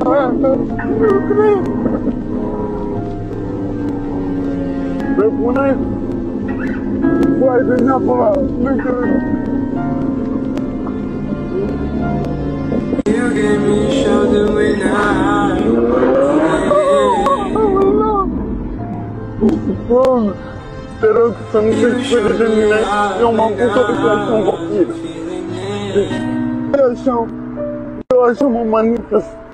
Răpune, vai de neapărat, nu cred. You gave me shelter when Te rog să nu te speri de mine, eu m-am pus-o de așa un copil. Eu așa mă manifest.